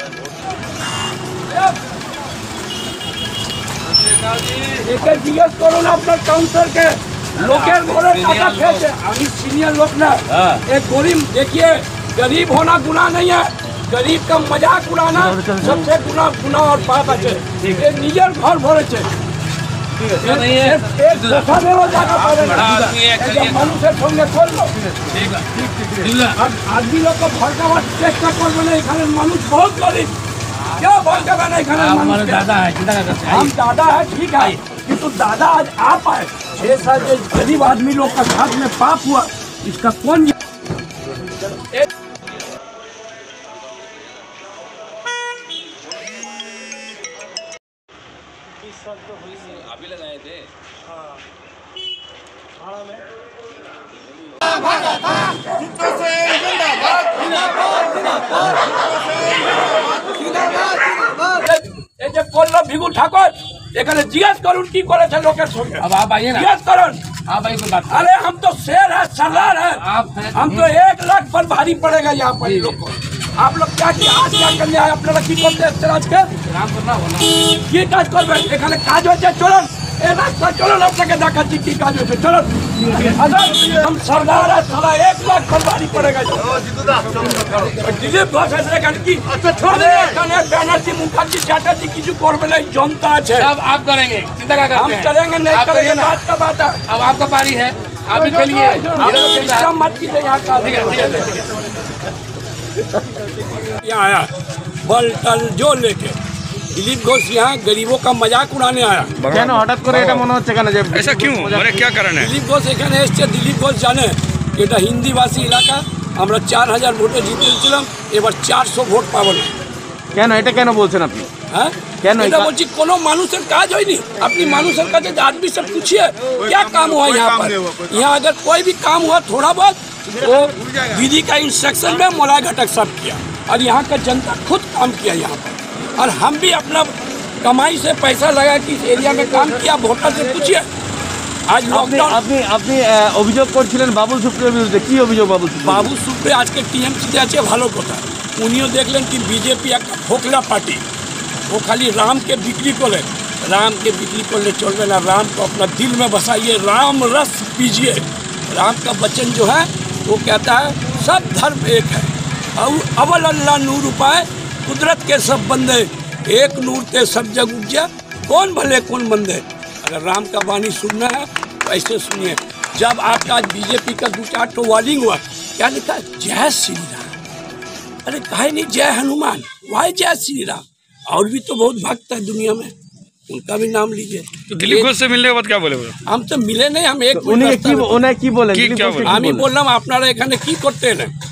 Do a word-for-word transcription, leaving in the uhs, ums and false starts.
জিজ্ঞেস করুন আপনার কাউন্টারকে, লোকের ঘরে টাকা খেয়েছে। আমি सीनियर लोग ना, एक गरीब देखिए, गरीब होना गुनाह नहीं है, गरीब का मजाक उड़ाना सबसे गुनाह गुनाह और पाप है। ये निजर घर भरे आदमी लोग को भड़काবার চেষ্টা করবে না। এখানে মানুষ बहुत गरीब, क्या भड़काবে না এখানে মানুষ। दादा है, हम दादा है ठीक है, किंतु दादा आज आप आए छह साल के गरीब आदमी लोग का साथ में पाप हुआ, इसका कौन अभी लगाए थे। हाँ भाड़ा में ভিগু ঠাকুর এখানে জিজ্ঞেস করুন কি করেছে লোকের সঙ্গে। अब आप आइए ना, जिज्ञेस करुन। आप आइए कोई बात। अरे हम तो शेर है, सरदार है, हम तो एक लाख पर भारी पड़ेगा यहाँ पर लोग को। आप लोग क्या किया, आज क्या करने आए আপনারা কি করতে এসেছেন আজকে? काम करना होना কি কাজ করবেন এখানে? কাজ হচ্ছে, চলুন এই রাস্তা চলুন, আপনাকে দেখাচ্ছি কি কাজ হচ্ছে, চলুন। हम सरदार है, साला एक लाख पर भारी पड़ेगा। दिलीप घोष এখানে কি এখানে ব্যানার্জি মুখার্জি চ্যাটার্জি কিছু করবে না, জনতা আছে। अब आप करेंगे, चिंता क्या करते हम हैं? करेंगे नहीं करेंगे बात का बात है। अब आपका पारी है, आप ही खेलिए। मत कीजिए यहाँ का। यहाँ आया बल टल जो लेके दिलीप घोष यहाँ गरीबों का मजाक उड़ाने आया। কেন হঠাৎ করে এটা মনে হচ্ছে কেন যে ऐसा क्यों, মানে क्या कारण है? দিলীপ ঘোষ এখানে এসছে, দিলীপ ঘোষ জানে এটা হিন্দিভাষী এলাকা, আমরা চার হাজার ভোটে জিতেছিলাম, এবার চারশো ভোট পাবো না। কেন এটা কেন বলছেন আপনি? হ্যাঁ কেন এটা বলছি, কোনো মানুষের কাজ হয়নি। আপনি মানুষের কাছে आदमी से पूछिए क्या काम हुआ यहाँ पर। यहाँ अगर कोई भी काम हुआ थोड़ा बहुत, वो दीदी का इंस्ट्रक्शन में मोला घटक सब किया, और यहाँ का जनता खुद काम किया यहाँ पर। और हम भी अपना कमाई से पैसा लगा कि इस एरिया में काम किया। वोटर से पूछिए। आज लॉकडाउन আপনি আপনি অভিযোগ করছিলেন বাবুল সুপ্রিয়র বিরুদ্ধে, কি অভিযোগ বাবুল সুপ্রিয়? বাবু সুপ্রিয় আজকে টিএমসিতে আছে, ভালো কথা। উনিও দেখলেন কি বিজেপি একটা ফোকলা পার্টি, वो खाली राम के बिक्री करे। राम के बिक्री करने चलवे ना, राम को अपना दिल में बसाइए, राम रस पीजिए। राम का वचन जो है वो कहता है सब धर्म एक है, और अवल अल्लाह नूर उपाय कुदरत के सब बंदे, एक नूर ते सब जग उपजा, कौन भले कौन बंदे। अगर राम का वाणी सुनना है तो ऐसे सुनिए। जब आपका आज बीजेपी का दो चार टो वॉलिंग हुआ, क्या लिखा? जय श्री राम। अरे काहे नहीं जय हनुमान, वाई जय श्री राम। और भी तो बहुत भक्त है दुनिया में, उनका भी नाम लीजिए। तो दिलीप घोष से मिलने के बाद क्या बोले? हम तो मिले नहीं, हम एक উনি কি উনি কি বলেন? কি- क्या बोले? আমি বললাম আপনারা এখানে কি করতেন,